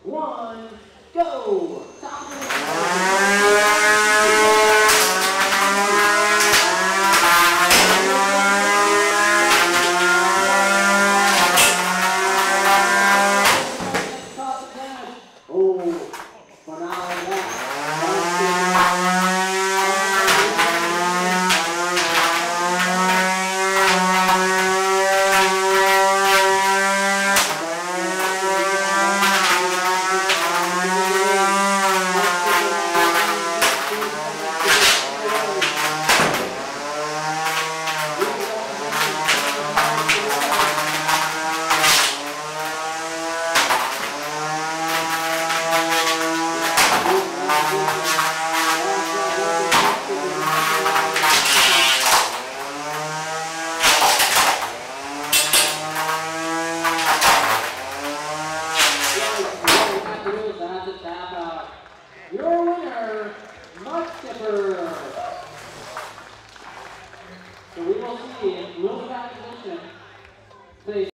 1, go! Top of the your winner, Mudskipper. So we will see if Will Patterson